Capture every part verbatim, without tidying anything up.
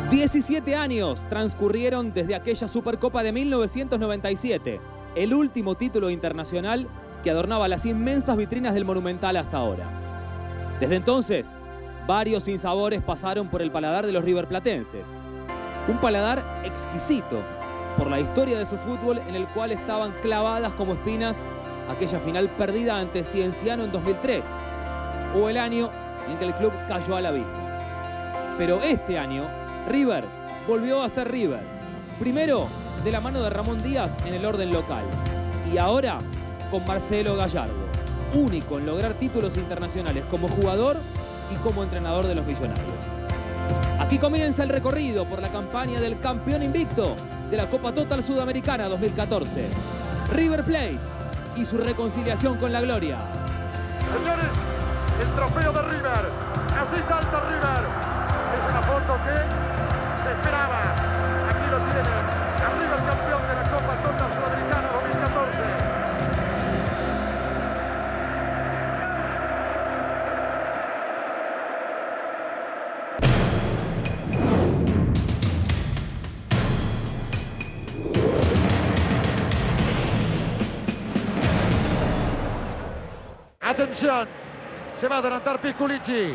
diecisiete años transcurrieron desde aquella Supercopa de mil novecientos noventa y siete, el último título internacional que adornaba las inmensas vitrinas del Monumental hasta ahora. Desde entonces, varios sinsabores pasaron por el paladar de los riverplatenses. Un paladar exquisito por la historia de su fútbol, en el cual estaban clavadas como espinas aquella final perdida ante Cienciano en dos mil tres, o el año en que el club cayó al abismo. Pero este año, River volvió a ser River. Primero, de la mano de Ramón Díaz en el orden local. Y ahora, con Marcelo Gallardo, único en lograr títulos internacionales como jugador y como entrenador de los Millonarios. Aquí comienza el recorrido por la campaña del campeón invicto de la Copa Total Sudamericana dos mil catorce. River Plate y su reconciliación con la gloria. Señores, el trofeo de River. Así salta River. Es una foto que se esperaba. Aquí lo tiene. Arriba el campeón de la Copa Total Sudamericana dos mil catorce. Atención, se va a adelantar Pisculici.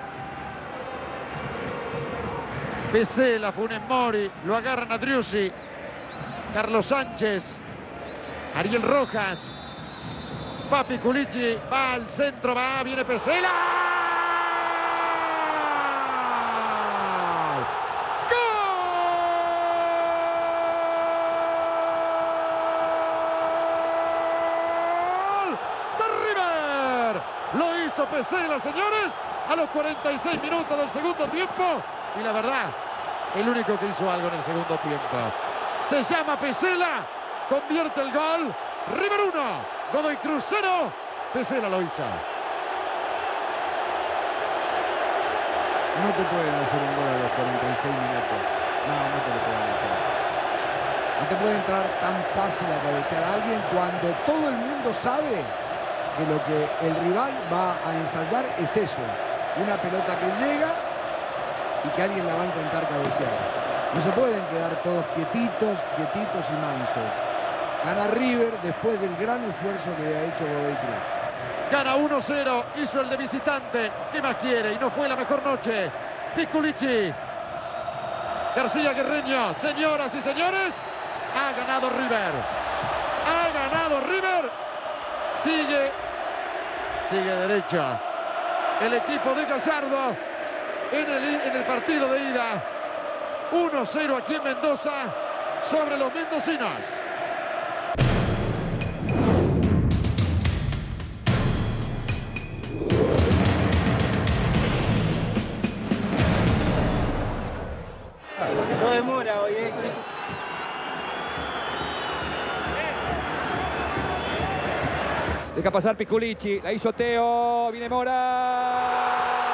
Pesela, Funes Mori, lo agarran a Driussi. Carlos Sánchez, Ariel Rojas. Va Pisculici, va al centro, va, viene Pesela. Lo hizo Pesela, señores, a los cuarenta y seis minutos del segundo tiempo. Y la verdad, el único que hizo algo en el segundo tiempo. Se llama Pesela, convierte el gol. River uno, Godoy Cruz cero. Pesela lo hizo. No te pueden hacer un gol a los cuarenta y seis minutos. No, no te lo pueden hacer. No te puede entrar tan fácil a cabecear a alguien cuando todo el mundo sabe que lo que el rival va a ensayar es eso, una pelota que llega y que alguien la va a intentar cabecear. No se pueden quedar todos quietitos, quietitos y mansos. Gana River después del gran esfuerzo que ha hecho Godoy Cruz. Gana uno cero, hizo el de visitante. ¿Qué más quiere? Y no fue la mejor noche. Pisculici. García Guerreño. Señoras y señores, ha ganado River. Ha ganado River. Sigue, sigue derecha el equipo de Gallardo en el, en el partido de ida. uno cero aquí en Mendoza sobre los mendocinos. No demora hoy, ¿eh? Deja pasar Pisculici, la hizo Teo, viene Mora.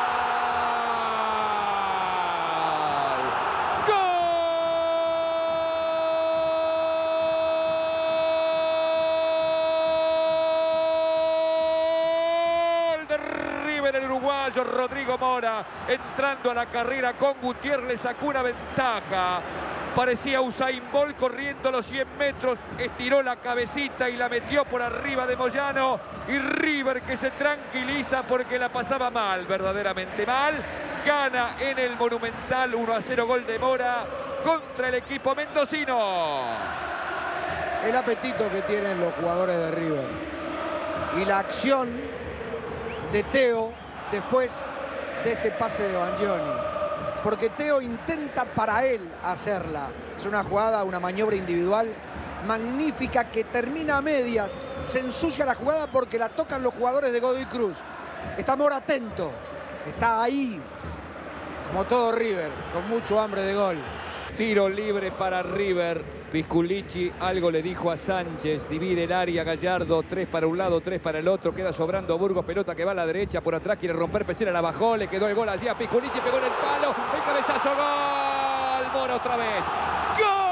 ¡Gol de River, el uruguayo Rodrigo Mora! Entrando a la carrera con Gutiérrez, le sacó una ventaja. Parecía Usain Bolt corriendo los cien metros, estiró la cabecita y la metió por arriba de Moyano. Y River, que se tranquiliza porque la pasaba mal, verdaderamente mal, gana en el Monumental uno a cero, gol de Mora contra el equipo mendocino. El apetito que tienen los jugadores de River y la acción de Teo después de este pase de Bangioni. Porque Teo intenta para él hacerla. Es una jugada, una maniobra individual magnífica que termina a medias. Se ensucia la jugada porque la tocan los jugadores de Godoy Cruz. Está Mora atento. Está ahí, como todo River, con mucho hambre de gol. Tiro libre para River. Pisculici algo le dijo a Sánchez. Divide el área Gallardo. Tres para un lado, tres para el otro. Queda sobrando Burgos. Pelota que va a la derecha. Por atrás quiere romper. Pesela la bajó. Le quedó el gol allí a Pisculici. Pegó en el palo. El cabezazo. Gol. Mora otra vez. ¡Gol!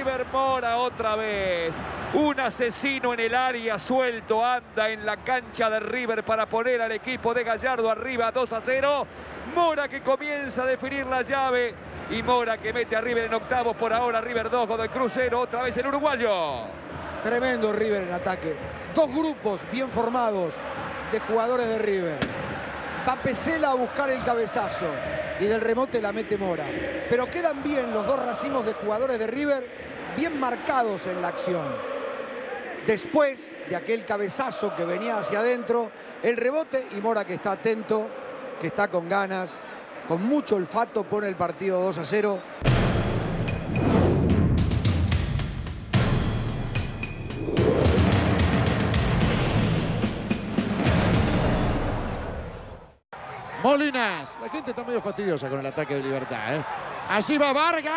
River. Mora otra vez. Un asesino en el área, suelto, anda en la cancha de River para poner al equipo de Gallardo arriba dos a cero. Mora que comienza a definir la llave. Y Mora que mete a River en octavos. Por ahora River dos, Godoy Cruz cero. Otra vez el uruguayo. Tremendo River en ataque. Dos grupos bien formados de jugadores de River. Va Pesela a buscar el cabezazo y del rebote la mete Mora. Pero quedan bien los dos racimos de jugadores de River, bien marcados en la acción. Después de aquel cabezazo que venía hacia adentro, el rebote y Mora que está atento, que está con ganas, con mucho olfato, pone el partido dos a cero. Molinas, la gente está medio fastidiosa con el ataque de Libertad, ¿eh? Allí va Vargas.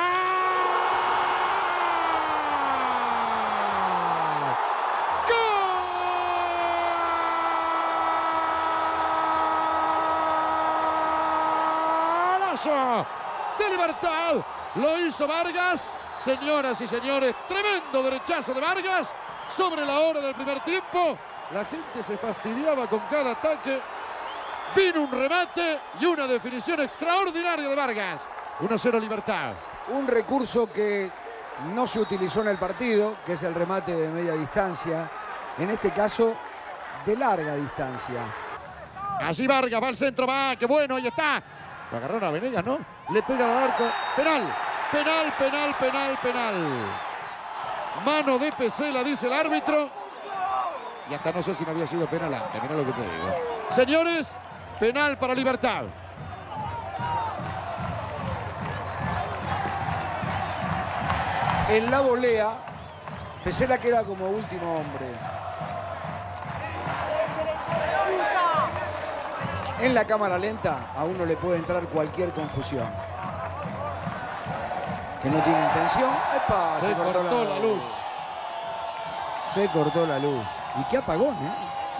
¡Golazo de Libertad! Lo hizo Vargas. Señoras y señores, tremendo derechazo de Vargas sobre la hora del primer tiempo. La gente se fastidiaba con cada ataque. Vino un remate y una definición extraordinaria de Vargas. uno a cero Libertad. Un recurso que no se utilizó en el partido, que es el remate de media distancia. En este caso, de larga distancia. Allí Vargas va al centro, va, qué bueno, ahí está. Lo agarraron a Venegas, ¿no? Le pega al arco. Penal, penal, penal, penal, penal. Mano de Pesela, dice el árbitro. Y hasta no sé si no había sido penal antes, mirá lo que te digo. Señores, penal para Libertad. En la volea, Pesela queda como último hombre. En la cámara lenta a uno le puede entrar cualquier confusión. Que no tiene intención. ¡Epa! Se, se cortó, cortó la, la luz. Se cortó la luz. Y qué apagón, ¿eh?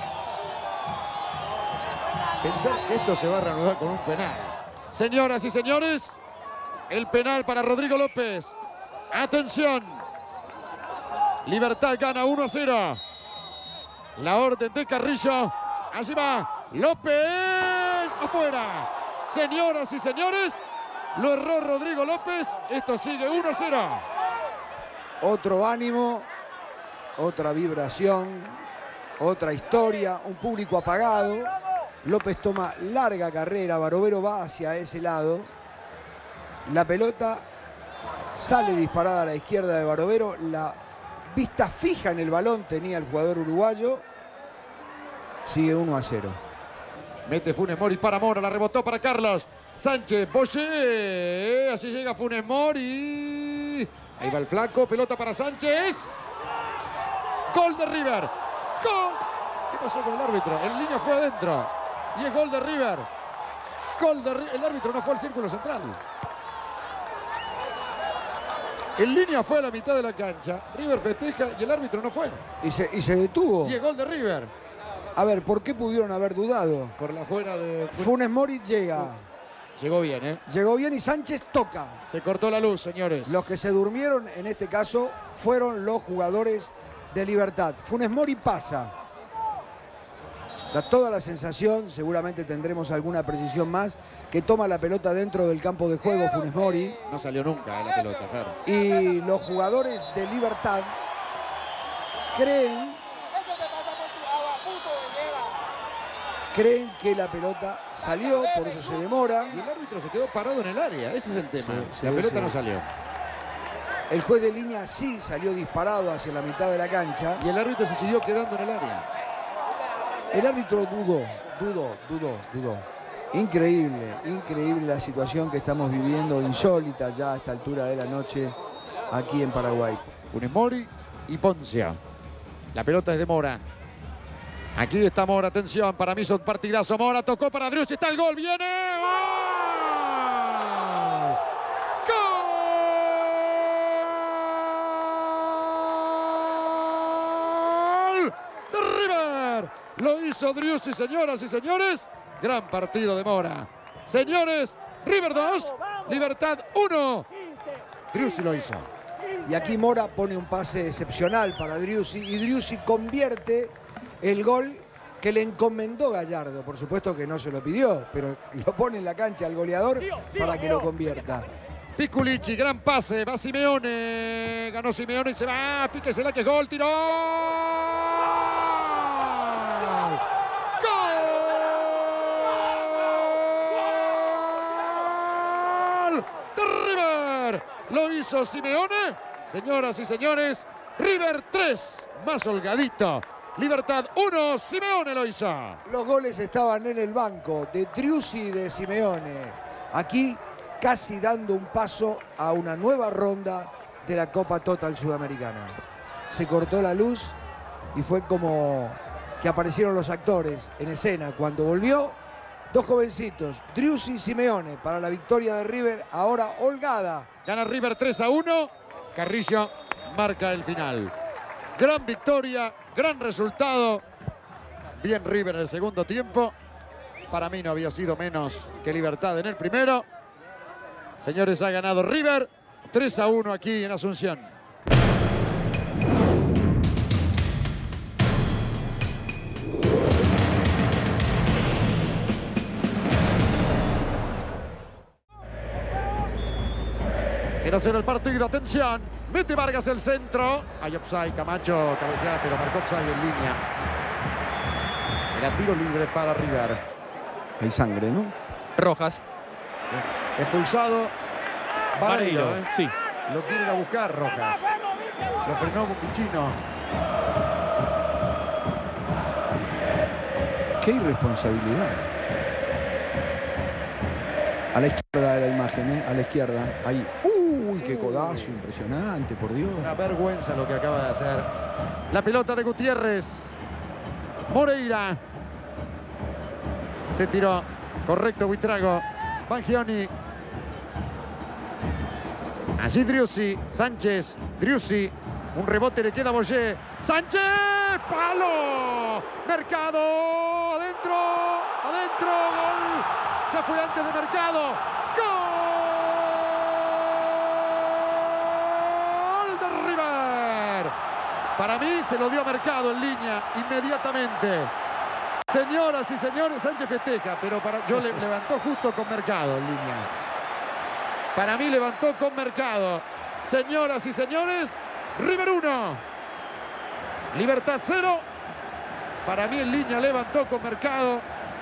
Pensar que esto se va a reanudar con un penal. Señoras y señores, el penal para Rodrigo López. Atención. Libertad gana uno a cero. La orden de Carrillo. Allí va López. Afuera. Señoras y señores, lo erró Rodrigo López. Esto sigue uno a cero. Otro ánimo, otra vibración, otra historia, un público apagado. López toma larga carrera, Barovero va hacia ese lado. La pelota sale disparada a la izquierda de Barovero. La vista fija en el balón tenía el jugador uruguayo. Sigue uno a cero. Mete Funes Mori para Mora, la rebotó para Carlos Sánchez. Boche, así llega Funes Mori. Ahí va el flaco, pelota para Sánchez. Gol de River. Gol. ¿Qué pasó con el árbitro? El línea fue adentro. Y es gol de River. Gol de River. El árbitro no fue al círculo central. El línea fue a la mitad de la cancha. River festeja y el árbitro no fue. Y se, y se detuvo. Y es gol de River. A ver, ¿por qué pudieron haber dudado? Por la fuera de... Funes Mori llega. Llegó bien, ¿eh? Llegó bien y Sánchez toca. Se cortó la luz, señores. Los que se durmieron en este caso fueron los jugadores de Libertad. Funes Mori pasa. Da toda la sensación, seguramente tendremos alguna precisión más, que toma la pelota dentro del campo de juego Funes Mori. No salió nunca eh, la pelota, Fer. Y los jugadores de Libertad creen, creen que la pelota salió, por eso se demora. Y el árbitro se quedó parado en el área, ese es el tema. Sí, sí, la pelota sí. no salió. El juez de línea sí salió disparado hacia la mitad de la cancha. Y el árbitro se siguió quedando en el área. El árbitro dudó, dudó, dudó, dudó. Increíble, increíble la situación que estamos viviendo, insólita ya a esta altura de la noche aquí en Paraguay. Funes Mori y Poncia. La pelota es de Mora. Aquí está Mora, atención, para mí son partidazo. Mora tocó para Driussi, está el gol, viene. ¡Gol! ¡De River! Lo hizo Driussi, señoras y señores. Gran partido de Mora. Señores, River dos, Libertad uno. Driussi lo hizo. Y aquí Mora pone un pase excepcional para Driussi y Driussi convierte el gol que le encomendó Gallardo. Por supuesto que no se lo pidió, pero lo pone en la cancha al goleador para que lo convierta. Piculici, gran pase, va Simeone, ganó Simeone y se va, píquesela que es gol, tiró. ¡Gol! De River, lo hizo Simeone. Señoras y señores, River tres, más holgadito. Libertad uno, Simeone lo hizo. Los goles estaban en el banco de Driussi y de Simeone. Aquí casi dando un paso a una nueva ronda de la Copa Total Sudamericana. Se cortó la luz y fue como que aparecieron los actores en escena. Cuando volvió, dos jovencitos, Driussi y Simeone, para la victoria de River, ahora holgada. Gana River tres a uno, Carrillo marca el final. Gran victoria, gran resultado. Bien River en el segundo tiempo. Para mí no había sido menos que Libertad en el primero. Señores, ha ganado River tres a uno aquí en Asunción. cero a cero el partido, atención. Mete Vargas el centro. Hay offside, Camacho cabecea, pero marcó offside en línea. Será tiro libre para River. Hay sangre, ¿no? Rojas. Expulsado Vareiro, Vareiro, ¿eh? sí. Lo quiere ir a buscar Rojas. Lo frenó con Pichino. Qué irresponsabilidad. A la izquierda de la imagen, ¿eh? A la izquierda. Ahí. ¡Uy, qué codazo! Impresionante, por Dios. Una vergüenza lo que acaba de hacer. La pelota de Gutiérrez. Moreira. Se tiró. Correcto, Buitrago. Bangioni. Allí Driussi. Sánchez. Driussi. Un rebote le queda a Boyé. ¡Sánchez! ¡Palo! Mercado. Adentro. Adentro. Gol. Ya fue antes de Mercado. ¡Gol de River! Para mí se lo dio a Mercado en línea inmediatamente. Señoras y señores, Sánchez festeja, pero para, yo le levantó justo con Mercado en línea. Para mí levantó con Mercado. Señoras y señores, River uno. Libertad cero. Para mí en línea levantó con Mercado.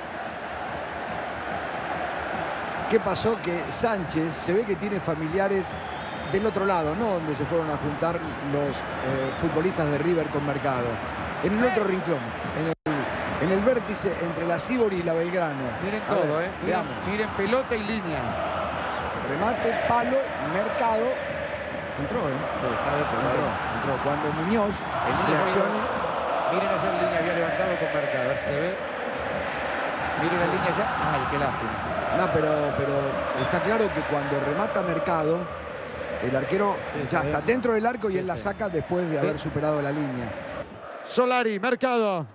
¿Qué pasó? Que Sánchez se ve que tiene familiares del otro lado, no donde se fueron a juntar los eh, futbolistas de River con Mercado. En el otro rincón, en el, en el vértice entre la Sibori y la Belgrano. Miren A todo, ver, eh. Miren, veamos. miren pelota y línea. Remate, palo, Mercado. Entró, ¿eh? Sí, está dentro, está Entró, dentro. entró. Cuando Muñoz El línea reacciona. Miren allá en línea, había levantado con Mercado. A ver si se ve. Miren la línea allá. Ay, qué lástima. No, pero, pero está claro que cuando remata Mercado, el arquero Sí, ya sí, está sí. dentro del arco y Sí, él la sí. saca después de haber Sí. superado la línea. Solari, Mercado.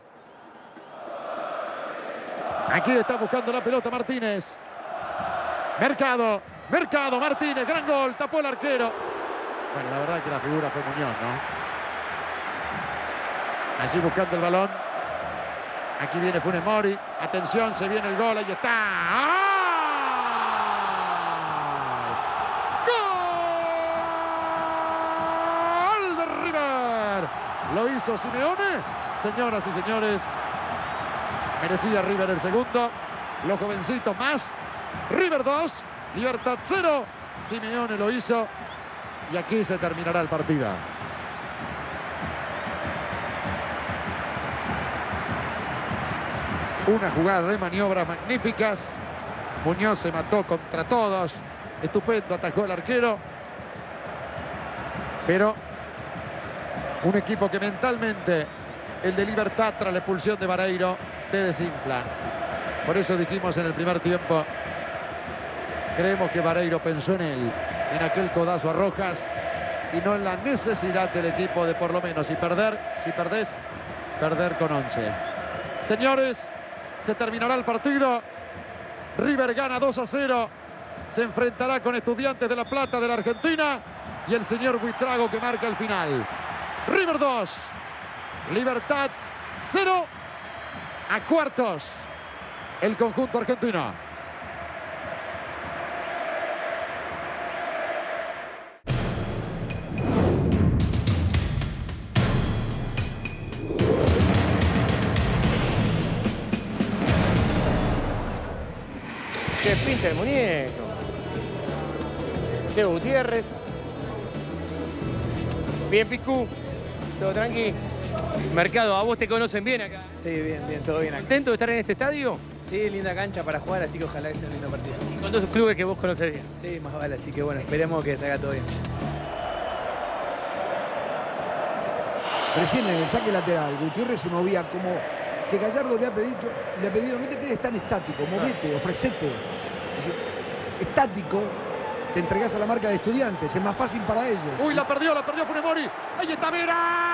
Aquí está buscando la pelota Martínez. Mercado, Mercado, Martínez, gran gol, tapó el arquero. Bueno, la verdad que la figura fue Muñoz, ¿no? Allí buscando el balón. Aquí viene Funes Mori. Atención, se viene el gol, ahí está. ¡Gol de River! Lo hizo Simeone. Señoras y señores, merecía River el segundo. Los jovencitos más. River dos, Libertad cero. Simeone lo hizo. Y aquí se terminará el partido. Una jugada de maniobras magníficas. Muñoz se mató contra todos. Estupendo, atajó el arquero. Pero un equipo que mentalmente, el de Libertad tras la expulsión de Vareiro, te desinfla. Por eso dijimos en el primer tiempo, creemos que Vareiro pensó en él, en aquel codazo a Rojas, y no en la necesidad del equipo de por lo menos, si perder, si perdés, perder con once. Señores, se terminará el partido. River gana dos a cero. Se enfrentará con Estudiantes de La Plata de la Argentina. y el señor Buitrago que marca el final. River dos, Libertad cero. A cuartos el conjunto argentino. Qué pinta el muñeco. Teo Gutiérrez. Bien, Picu. Todo tranqui. Mercado, ¿a vos te conocen bien acá? Sí, bien, bien, todo bien acá. ¿Contento de estar en este estadio? Sí, linda cancha para jugar, así que ojalá que sea un lindo partido. Con dos clubes que vos conocés bien. Sí, más vale, así que bueno, esperemos que salga todo bien. Recién en el saque lateral, Gutiérrez se movía como que Gallardo le ha pedido, le ha pedido no te quedes tan estático, movete, ofrecete. Es decir, estático, te entregás a la marca de Estudiantes, es más fácil para ellos. Uy, la perdió, la perdió Funes Mori. Ahí está Vera.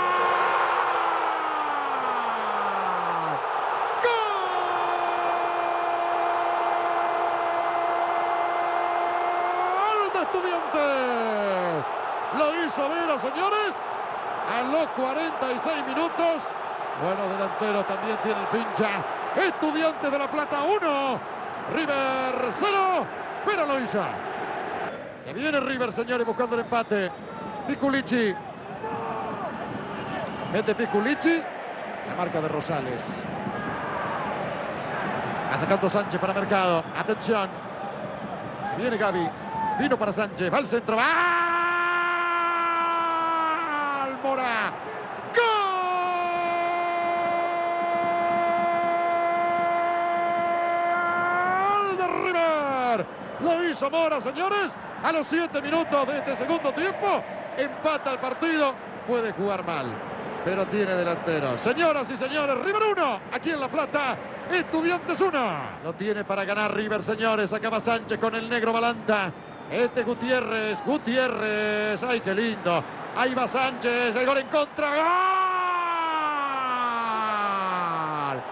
Estudiantes. Lo hizo Vera, señores, a los cuarenta y seis minutos. Bueno, delantero también tiene el pincha. Estudiantes de La Plata uno, River cero. Vera lo hizo. Se viene River, señores, buscando el empate. Piculichi. Mete Piculichi. La marca de Rosales. Va sacando Sánchez para Mercado. Atención. Se viene Gaby. Vino para Sánchez, va al centro, va al Mora. ¡Gol de River! Lo hizo Mora, señores, a los siete minutos de este segundo tiempo. Empata el partido, puede jugar mal, pero tiene delantero. Señoras y señores, River uno, aquí en La Plata. Estudiantes uno. Lo tiene para ganar River, señores. Acaba Sánchez con el negro Balanta. Este Gutiérrez, Gutiérrez, ¡ay, qué lindo! Ahí va Sánchez, el gol en contra, ¡gol!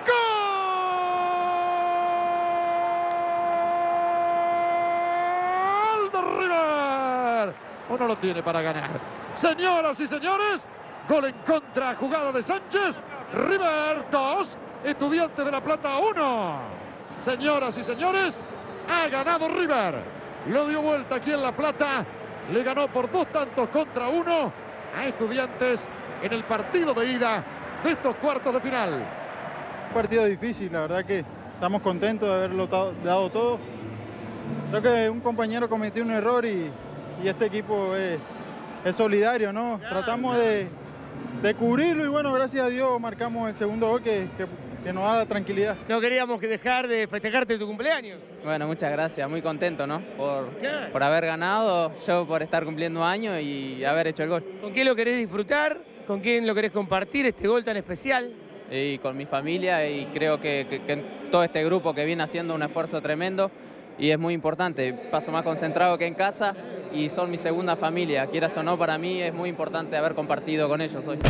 ¡Gol de River! Uno lo tiene para ganar. Señoras y señores, gol en contra, jugada de Sánchez, River dos, Estudiantes de La Plata uno. Señoras y señores, ha ganado River. Lo dio vuelta aquí en La Plata. Le ganó por dos tantos contra uno a Estudiantes en el partido de ida de estos cuartos de final. Un partido difícil, la verdad que estamos contentos de haberlo dado todo. Creo que un compañero cometió un error y, y este equipo es, es solidario, ¿no? Tratamos de, de cubrirlo y bueno, gracias a Dios marcamos el segundo gol que, que, que nos da la tranquilidad. No queríamos que dejar de festejarte tu cumpleaños. Bueno, muchas gracias, muy contento, ¿no? Por, por haber ganado, yo por estar cumpliendo años y haber hecho el gol. ¿Con quién lo querés disfrutar? ¿Con quién lo querés compartir este gol tan especial? Y con mi familia y creo que, que, que todo este grupo que viene haciendo un esfuerzo tremendo y es muy importante. Paso más concentrado que en casa y son mi segunda familia. Quieras o no, para mí es muy importante haber compartido con ellos hoy.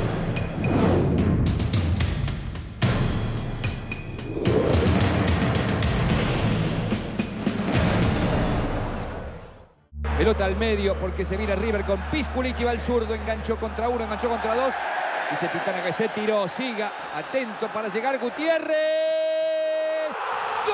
Pelota al medio porque se viene River con Pisculichi, va al zurdo, enganchó contra uno, enganchó contra dos. Dice Pitana que se tiró, siga, atento para llegar Gutiérrez. ¡Gol!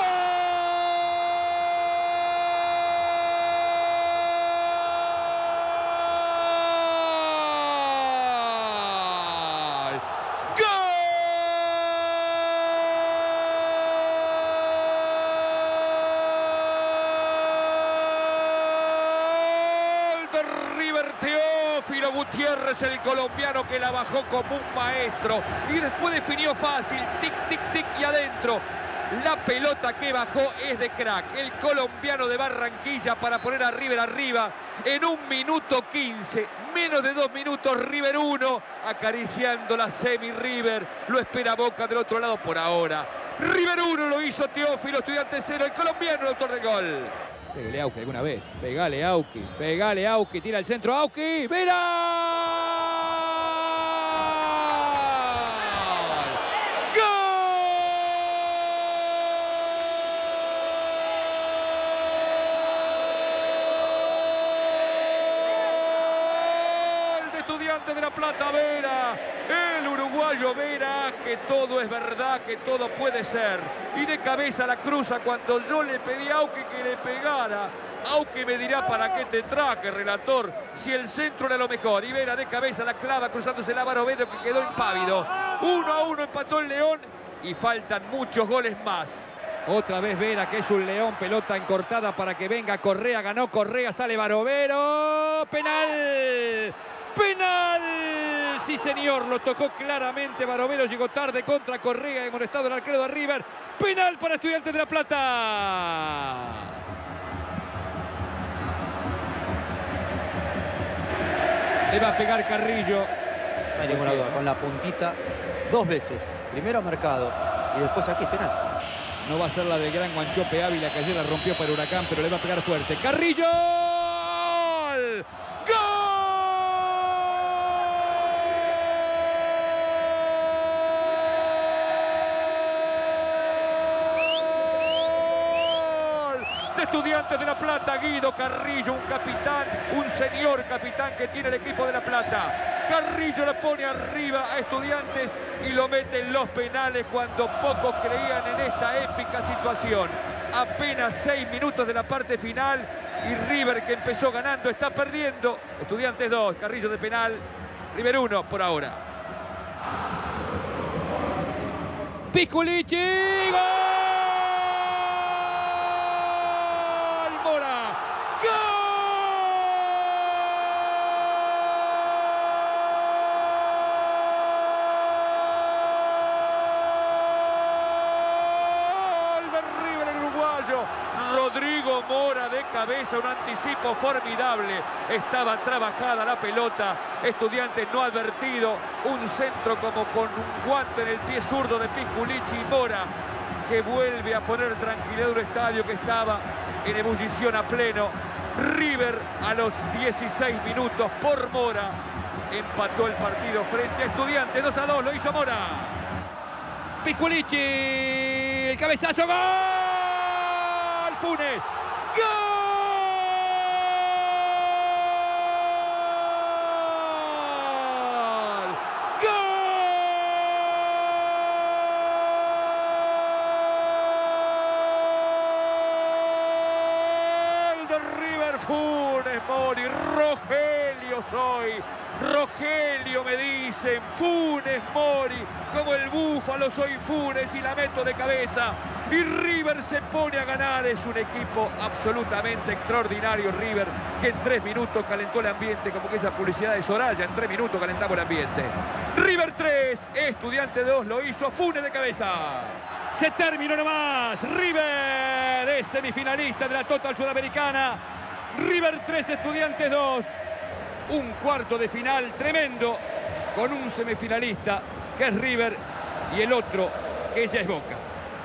Teófilo Gutiérrez, el colombiano que la bajó como un maestro y después definió fácil, tic, tic, tic y adentro. La pelota que bajó es de crack, el colombiano de Barranquilla para poner a River arriba en un minuto quince, menos de dos minutos. River uno, acariciando la semi River, lo espera Boca del otro lado por ahora. River uno, lo hizo Teófilo, Estudiantes cero, el colombiano el autor del gol. Pégale Auqui alguna vez. Pegale Auqui. Pegale Auqui. Tira el centro. Auqui. ¡Vera! Estudiantes de La Plata. Vera, el uruguayo Vera, que todo es verdad, que todo puede ser. Y de cabeza la cruza cuando yo le pedí a Auque que le pegara. Auque me dirá para qué te traje, relator, si el centro era lo mejor. Y Vera de cabeza la clava, cruzándose el Álvaro Vera, que quedó impávido. Uno a uno empató el León y faltan muchos goles más. Otra vez Vera, que es un león, pelota encortada para que venga Correa, ganó Correa, sale Barovero, penal, penal, sí señor, lo tocó claramente Barovero, llegó tarde contra Correa, amonestado el arquero de River, penal para Estudiantes de La Plata. Le va a pegar Carrillo. No hay ninguna duda, con la puntita dos veces, primero marcado y después aquí penal. No va a ser la del gran Guanchope Ávila, que ayer la rompió para Huracán, pero le va a pegar fuerte. ¡Carrillo! ¡Gol! De Estudiantes de La Plata, Guido Carrillo, un capitán, un señor capitán que tiene el equipo de La Plata. Carrillo le pone arriba a Estudiantes y lo mete en los penales cuando pocos creían en esta épica situación. Apenas seis minutos de la parte final y River, que empezó ganando, está perdiendo. Estudiantes dos, Carrillo de penal, River uno por ahora. Pisculichi, ¡gol! Mora, ¡gol! Rodrigo Mora de cabeza, un anticipo formidable. Estaba trabajada la pelota. Estudiantes no advertido. Un centro como con un guante en el pie zurdo de Pisculichi. Mora, que vuelve a poner tranquilidad un estadio que estaba en ebullición a pleno. River a los dieciséis minutos por Mora empató el partido frente a Estudiantes. dos a dos lo hizo Mora. Pisculichi, el cabezazo, ¡gol! Funes, ¡gol! ¡Gol! De River, Funes Mori, Rogelio soy, Rogelio me dicen, Funes Mori, como el búfalo soy Funes y la meto de cabeza. Y River se pone a ganar. Es un equipo absolutamente extraordinario River, que en tres minutos calentó el ambiente, como que esa publicidad de Soraya, en tres minutos calentamos el ambiente. River tres, Estudiante dos, lo hizo Funes de cabeza. Se terminó nomás. River es semifinalista de la Total Sudamericana. River tres, Estudiantes dos. Un cuarto de final tremendo, con un semifinalista que es River y el otro que ella es Boca.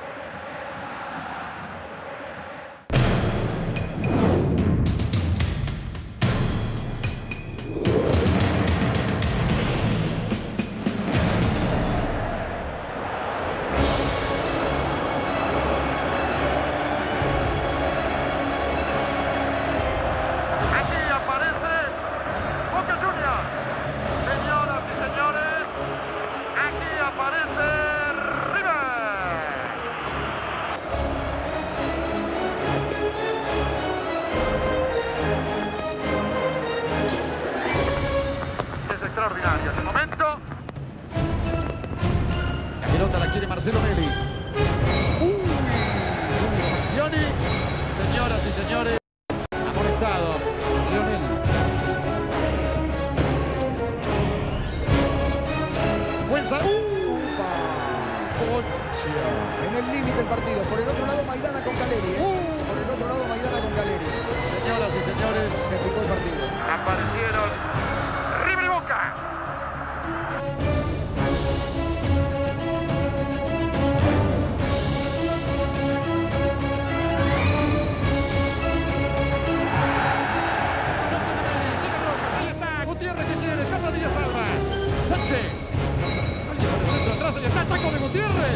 Extraordinaria ese momento. La pelota la quiere Marcelo Nelly. Uh, Johnny, señoras y señores, amonestado Lionel. Fuenza. Concha. En el límite del partido. Por el otro lado Maidana con Caleri. ¿eh? Uh. Por el otro lado Maidana con Caleri. Señoras y señores, se picó el partido. Aparecieron River y Boca. Ahí está, Gutiérrez que quiere, Fernandilla salva. Sánchez. Alguien por el centro atrás, ahí está, taco de Gutiérrez.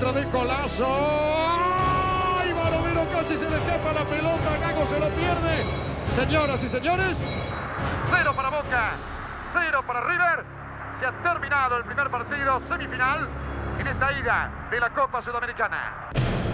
centro de Colazo. ¡Ay! Barovero casi se le escapa la pelota. Gago se lo pierde. Señoras y señores, cero para Boca, cero para River. Se ha terminado el primer partido semifinal en esta ida de la Copa Sudamericana.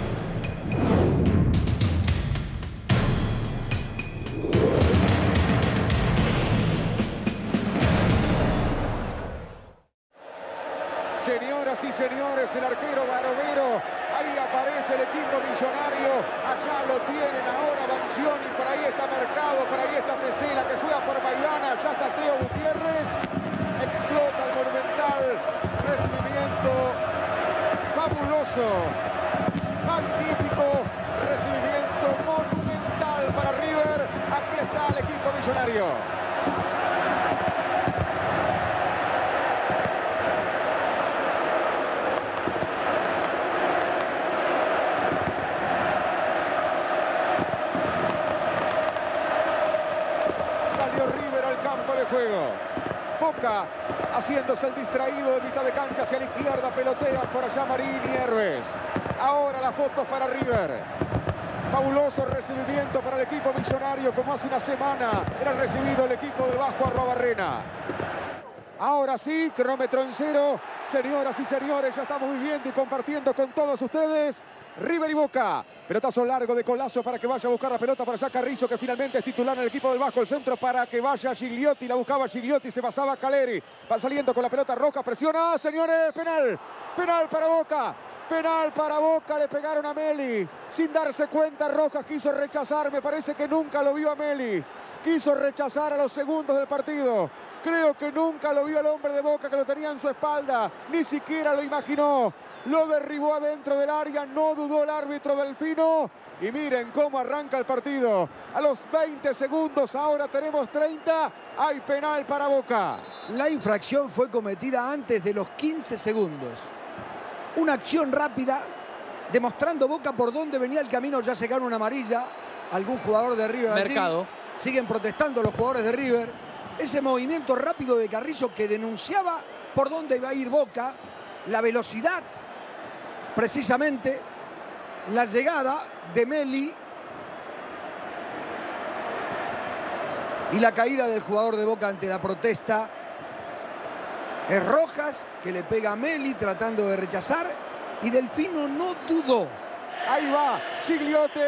Señoras y señores, el arquero Barovero. Ahí aparece el equipo millonario. Allá lo tienen ahora Banchioni. Por ahí está Mercado, por ahí está Pesela que juega por Maidana. Allá está Teo Gutiérrez. Explota el Monumental. Recibimiento fabuloso. Magnífico. Recibimiento monumental para River. Aquí está el equipo millonario. Juego. Boca haciéndose el distraído de mitad de cancha hacia la izquierda, pelotean por allá Marín y Héroes. Ahora las fotos para River. Fabuloso recibimiento para el equipo millonario, como hace una semana era recibido el equipo del Vasco Arruabarrena. Ahora sí, cronómetro en cero. Señoras y señores, ya estamos viviendo y compartiendo con todos ustedes River y Boca. Pelotazo largo de Colazo para que vaya a buscar la pelota para allá Carrizo, que finalmente es titular en el equipo del Vasco. El centro para que vaya Gigliotti. La buscaba Gigliotti, se pasaba Caleri. Va saliendo con la pelota Rojas. Presiona, señores, penal. Penal para Boca. Penal para Boca, le pegaron a Meli. Sin darse cuenta, Rojas quiso rechazar. Me parece que nunca lo vio a Meli. Quiso rechazar a los segundos del partido. Creo que nunca lo vio al hombre de Boca que lo tenía en su espalda. Ni siquiera lo imaginó. Lo derribó adentro del área, no dudó el árbitro Delfino. Y miren cómo arranca el partido. A los veinte segundos, ahora tenemos treinta. Hay penal para Boca. La infracción fue cometida antes de los quince segundos. Una acción rápida, demostrando Boca por dónde venía el camino. Ya sacaron una amarilla. Algún jugador de River allí. Mercado. Siguen protestando los jugadores de River. Ese movimiento rápido de Carrizo que denunciaba por dónde iba a ir Boca. La velocidad, precisamente, la llegada de Meli y la caída del jugador de Boca ante la protesta. Es Rojas que le pega a Meli tratando de rechazar y Delfino no dudó. Ahí va Gigliotti.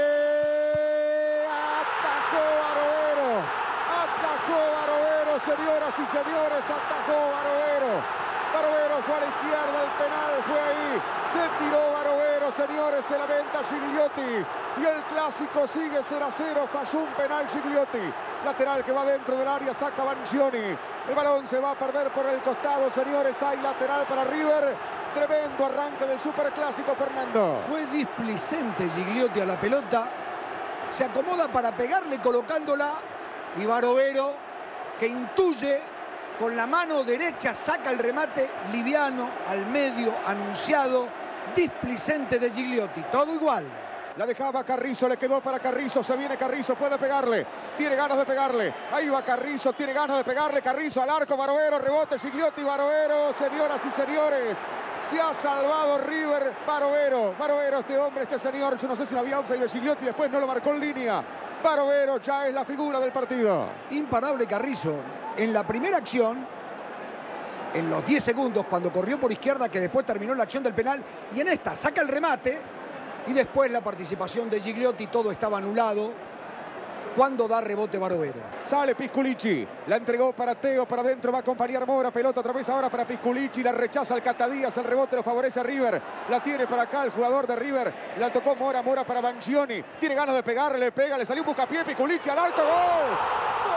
Atajó Barovero. Atajó Barovero, señoras y señores. Atajó Barovero. Barovero fue a la izquierda, el penal fue ahí. Se tiró Barovero, señores, se lamenta Gigliotti. Y el clásico sigue cero a cero, falló un penal Gigliotti. Lateral que va dentro del área, saca Banchioni. El balón se va a perder por el costado, señores. Hay lateral para River. Tremendo arranque del superclásico, Fernando. Fue displicente Gigliotti a la pelota. Se acomoda para pegarle colocándola. Y Barovero, que intuye, con la mano derecha saca el remate liviano al medio, anunciado, displicente de Gigliotti. Todo igual. La dejaba Carrizo, le quedó para Carrizo, se viene Carrizo, puede pegarle, tiene ganas de pegarle. Ahí va Carrizo, tiene ganas de pegarle, Carrizo al arco, Barovero, rebote, Gigliotti, Barovero, señoras y señores. Se ha salvado River, Barovero. Barovero, este hombre, este señor, yo no sé si no había offside de Gigliotti, después no lo marcó en línea. Barovero ya es la figura del partido. Imparable Carrizo. En la primera acción, en los diez segundos, cuando corrió por izquierda, que después terminó la acción del penal, y en esta saca el remate, y después la participación de Gigliotti, todo estaba anulado, cuando da rebote Barovero. Sale Pisculici, la entregó para Teo, para adentro va a acompañar Mora, pelota otra vez ahora para Pisculici, la rechaza el Catadías, el rebote lo favorece a River, la tiene para acá el jugador de River, la tocó Mora, Mora para Banchioni, tiene ganas de pegarle, le pega, le salió un buscapié, Pisculici al arco, ¡gol!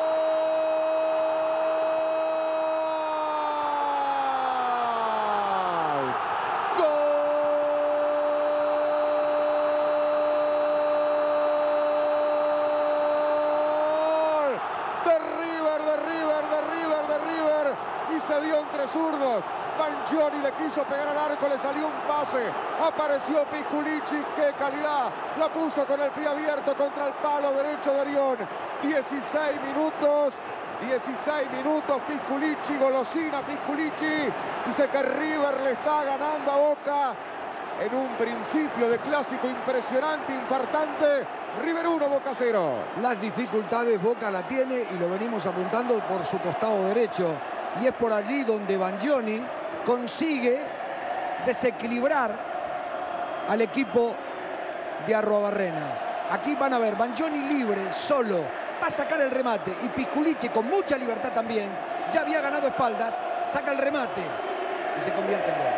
Se dio entre zurdos. Banchioni le quiso pegar al arco, le salió un pase. Apareció Pisculici, qué calidad. La puso con el pie abierto contra el palo derecho de Orión. dieciséis minutos. dieciséis minutos. Pisculici, golosina Pisculici. Dice que River le está ganando a Boca. en un principio de clásico impresionante, infartante. River uno, Boca cero. Las dificultades Boca la tiene y lo venimos apuntando por su costado derecho. Y es por allí donde Bangioni consigue desequilibrar al equipo de Arruabarrena. Aquí van a ver, Bangioni libre, solo, va a sacar el remate. Y Pisculichi con mucha libertad también, ya había ganado espaldas, saca el remate y se convierte en gol.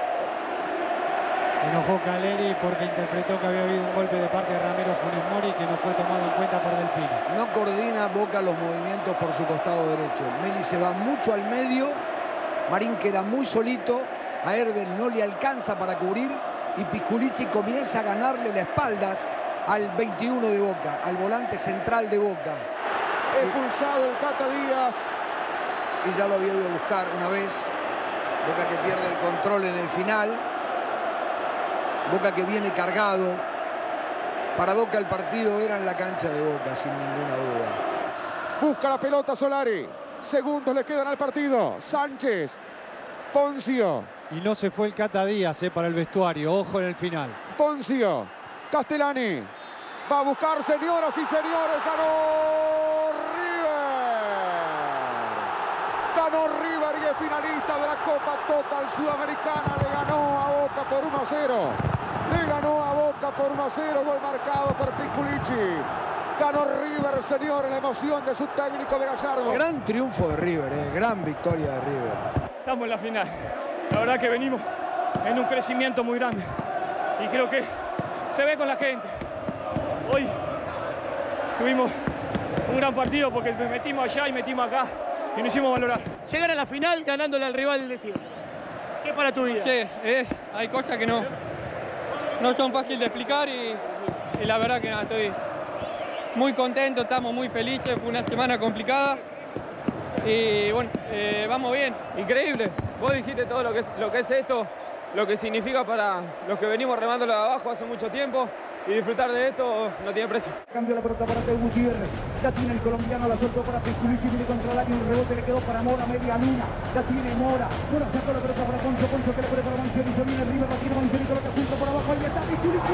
Se enojó Caleri porque interpretó que había habido un golpe de parte de Ramiro Funes Mori que no fue tomado en cuenta por Delfino. No coordina Boca los movimientos por su costado derecho. Meli se va mucho al medio, Marín queda muy solito, a Herbel no le alcanza para cubrir y Pisculichi comienza a ganarle las espaldas al veintiuno de Boca, al volante central de Boca. Expulsado el Cata Díaz. Y ya lo había ido a buscar una vez. Boca que pierde el control en el final. Boca que viene cargado. Para Boca el partido era en la cancha de Boca, sin ninguna duda. Busca la pelota Solari. Segundos le quedan al partido. Sánchez. Poncio. Y no se fue el Cata Díaz eh, para el vestuario. Ojo en el final. Poncio. Castellani. Va a buscar, señoras y señores. Ganó River. Ganó River y es finalista de la Copa Total Sudamericana. Le ganó a Boca por uno a cero. Le ganó a Boca por uno a cero. Gol marcado por Pisculichi. Ganó River, señores. La emoción de su técnico de Gallardo. Gran triunfo de River, eh. Gran victoria de River. Estamos en la final. La verdad que venimos en un crecimiento muy grande. Y creo que se ve con la gente. Hoy tuvimos un gran partido porque metimos allá y metimos acá y nos hicimos valorar. Llegar a la final ganándole al rival del desierto. ¿Qué para tu vida? Sí, eh, hay cosas que no, no son fáciles de explicar y, y la verdad que nada, estoy muy contento, estamos muy felices, fue una semana complicada y bueno, eh, vamos bien. Increíble, vos dijiste todo lo que es, lo que es esto, lo que significa para los que venimos remando de abajo hace mucho tiempo y disfrutar de esto no tiene precio. Cambio la pelota para Teo Gutiérrez, ya tiene el colombiano, la soltó para Pisculichi, viene contra el área, un rebote le quedó para Mora, media luna, ya tiene Mora, Mora sacó la pelota para Poncho, Poncho que le pone para Bangioni, se viene arriba, la tiene Bangioni, coloca junto por abajo, ahí está Pisculichi.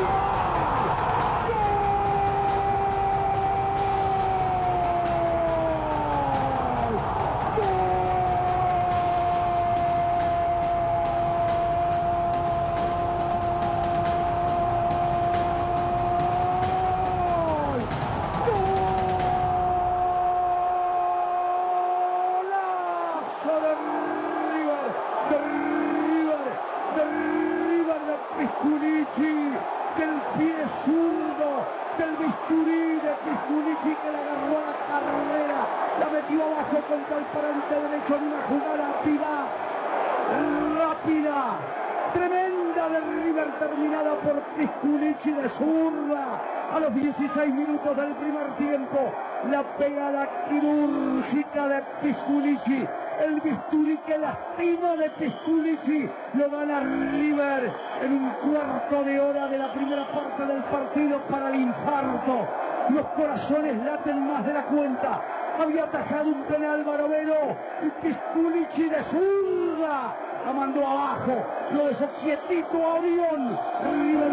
Del pie zurdo, del bisturí de Pisculichi que la agarró a la carrera, la metió abajo contra el parante derecho en una jugada rápida, rápida, tremenda de River terminada por Pisculichi de zurda. A los dieciséis minutos del primer tiempo, la pegada quirúrgica de Pisculichi. El bisturí que lastima de Pisculichi lo gana River en un cuarto de hora de la primera parte del partido para el infarto. Los corazones laten más de la cuenta. Había atajado un penal Barovero y Pisculichi de zurda la mandó abajo. Lo dejó quietito a Orión. River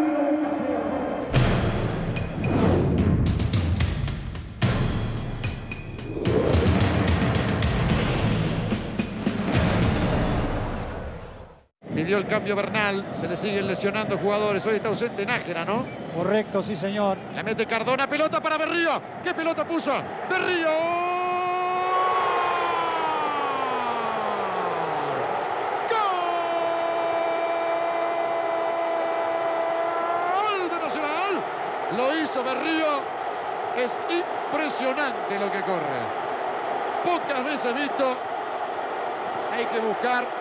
Pidió el cambio Bernal, se le siguen lesionando jugadores. Hoy está ausente Nájera, ¿no? Correcto, sí señor. La mete Cardona, pelota para Berrío. ¿Qué pelota puso? Berrío. ¡Gol de Nacional! Lo hizo Berrío. Es impresionante lo que corre. Pocas veces visto. Hay que buscar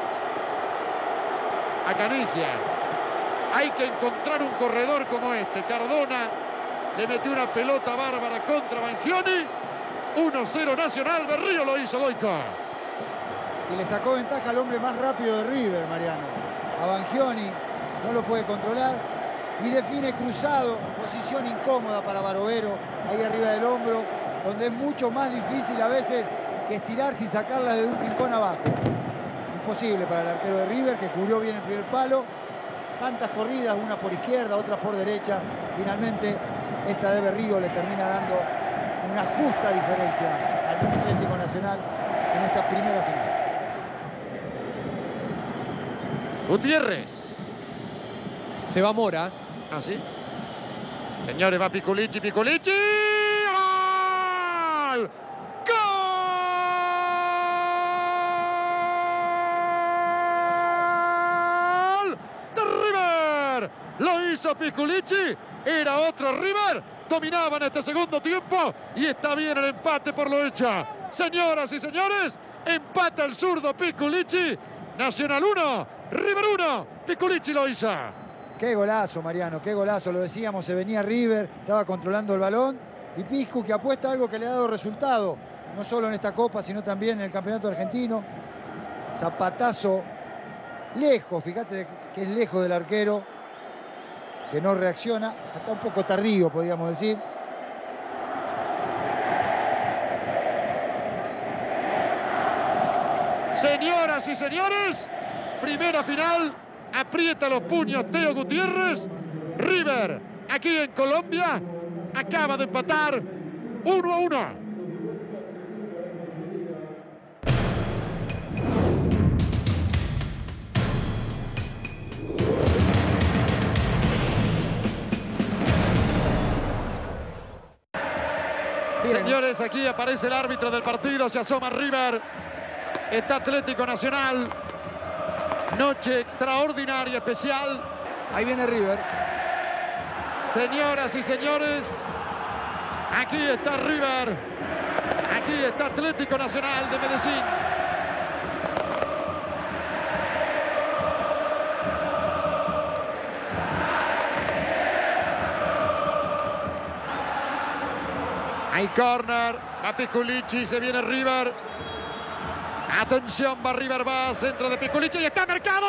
a Canigia. Hay que encontrar un corredor como este. Cardona le metió una pelota bárbara contra Bangioni. uno cero Nacional. Berrío lo hizo, Goico. Y le sacó ventaja al hombre más rápido de River, Mariano. A Bangioni no lo puede controlar. Y define cruzado, posición incómoda para Barovero, ahí arriba del hombro, donde es mucho más difícil a veces que estirarse y sacarla de un rincón abajo. Imposible para el arquero de River, que cubrió bien el primer palo. tantas corridas, una por izquierda, otra por derecha. Finalmente, esta de Berrío le termina dando una justa diferencia al Atlético Nacional en esta primera final. Gutiérrez. Se va Mora. ¿Ah, sí? Señores, va Piculichi, Piculichi. ¡Gol! ¡Gol! ¡De River! Lo hizo Piculichi. Era otro River. Dominaba en este segundo tiempo. Y está bien el empate por lo hecho. Señoras y señores, empata el zurdo Piculichi. Nacional uno, River uno. Piculichi lo hizo. Qué golazo, Mariano, qué golazo. Lo decíamos, se venía River, estaba controlando el balón. Y Piscu, que apuesta algo que le ha dado resultado, no solo en esta Copa, sino también en el Campeonato Argentino. Zapatazo lejos, fíjate que es lejos del arquero, que no reacciona, hasta un poco tardío, podríamos decir. Señoras y señores, primera final, aprieta los puños Teo Gutiérrez. River, aquí en Colombia, acaba de empatar uno a uno. Señores, aquí aparece el árbitro del partido, se asoma River. Está Atlético Nacional. Noche extraordinaria, especial. Ahí viene River. Señoras y señores, aquí está River. Aquí está Atlético Nacional de Medellín. Hay corner, va Piculichi, se viene River. Atención, va River, va centro de Piculichi y está marcado.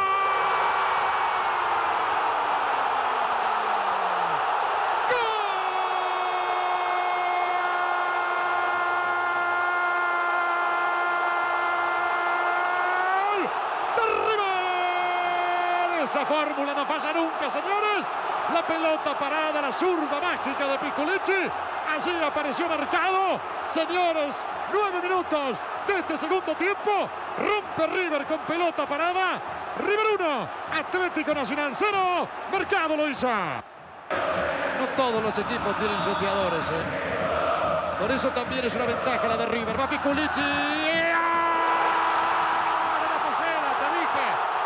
¡Gol de River! Esa fórmula no falla nunca, señores. La pelota parada, la zurda mágica de Piculichi. Allí apareció marcado. Señores, nueve minutos de este segundo tiempo. Rompe River con pelota parada. River uno, Atlético Nacional cero. Mercado lo hizo. No todos los equipos tienen shoteadores, ¿eh? Por eso también es una ventaja la de River. Va Piculichi. ¡Ah! Era de Pesela, te dije.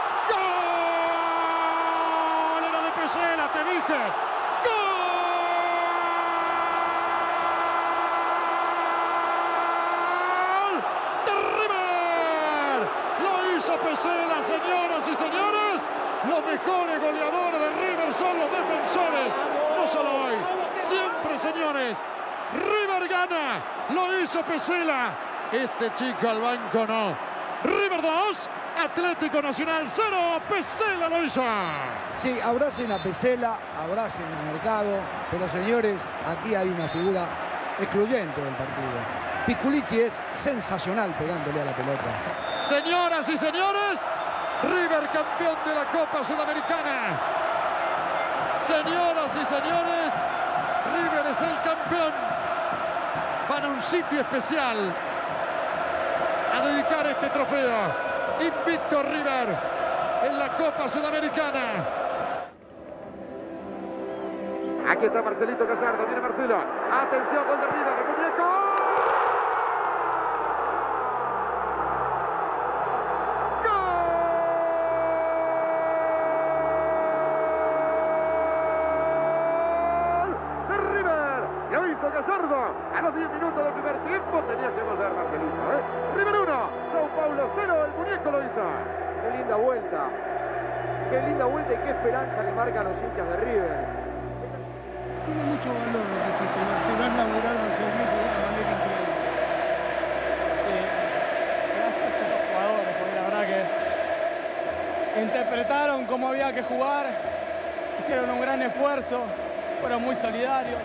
¡Gol! Era de Pesela, te dije. ¡Gol! Pesela, señoras y señores, los mejores goleadores de River son los defensores, no solo hoy, siempre, señores. River gana, lo hizo Pesela, este chico al banco no. River dos, Atlético Nacional cero, Pesela lo hizo. Sí, abracen a Pesela, abracen a Mercado, pero señores, aquí hay una figura excluyente del partido. Piculichi es sensacional pegándole a la pelota. Señoras y señores, River campeón de la Copa Sudamericana. Señoras y señores, River es el campeón. Van a un sitio especial a dedicar este trofeo. Invicto River en la Copa Sudamericana. Aquí está Marcelito Gallardo, viene Marcelo. Atención, gol de River, el muñeco. Gallardo, a los diez minutos del primer tiempo tenía que volver Marcelito, ¿eh? River uno, Sao Paulo cero, el muñeco lo hizo. Qué linda vuelta, qué linda vuelta y qué esperanza le marcan los hinchas de River. Tiene mucho valor lo que hiciste, Marcelo, has laburado en seis meses de una manera increíble. Sí, gracias a los jugadores, porque la verdad que interpretaron cómo había que jugar, hicieron un gran esfuerzo, fueron muy solidarios.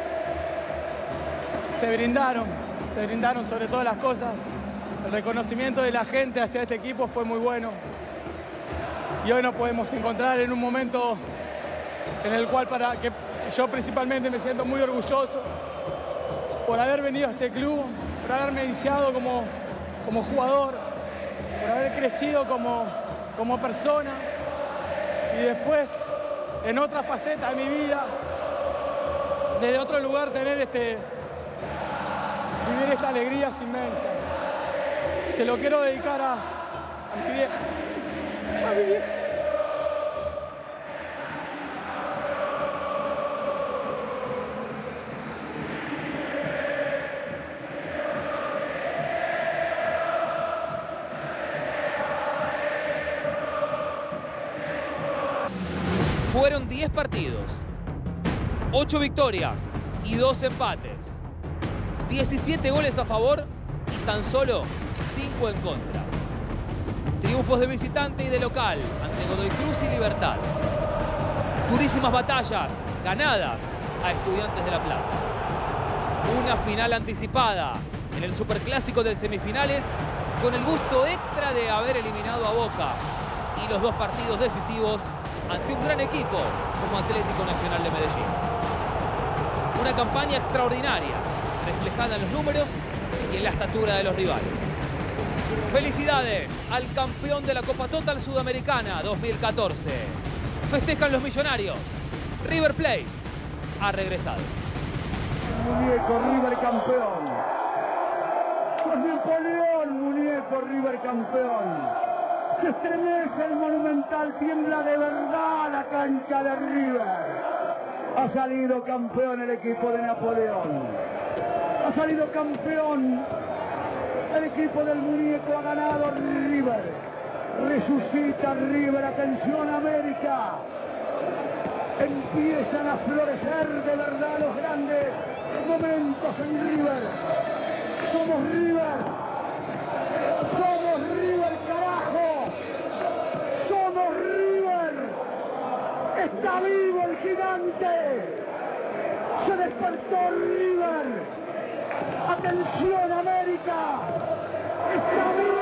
Se brindaron, se brindaron sobre todas las cosas. El reconocimiento de la gente hacia este equipo fue muy bueno. y hoy nos podemos encontrar en un momento en el cual para que yo principalmente me siento muy orgulloso por haber venido a este club, por haberme iniciado como, como jugador, por haber crecido como, como persona y después en otra faceta de mi vida, desde otro lugar tener este, vivir esta alegría inmensa. Se lo quiero dedicar a, a mi vieja, a mi vieja. Fueron diez partidos, ocho victorias y dos empates, diecisiete goles a favor y tan solo cinco en contra. Triunfos de visitante y de local ante Godoy Cruz y Libertad. Durísimas batallas ganadas a Estudiantes de La Plata. Una final anticipada en el Superclásico de semifinales con el gusto extra de haber eliminado a Boca y los dos partidos decisivos ante un gran equipo como Atlético Nacional de Medellín. Una campaña extraordinaria, reflejada en los números y en la estatura de los rivales. Felicidades al campeón de la Copa Total Sudamericana dos mil catorce. Festejan los millonarios. River Plate ha regresado. Muñeco, River campeón. Napoleón, muñeco, River campeón. Se estremece el Monumental, tiembla de verdad la cancha de River. Ha salido campeón el equipo de Napoleón. Ha salido campeón el equipo del muñeco, ha ganado River. Resucita River, atención América. Empiezan a florecer de verdad los grandes momentos en River. Somos River. Somos River, carajo. Somos River. Está vivo el gigante. Se despertó River. Atención América. Está vivo.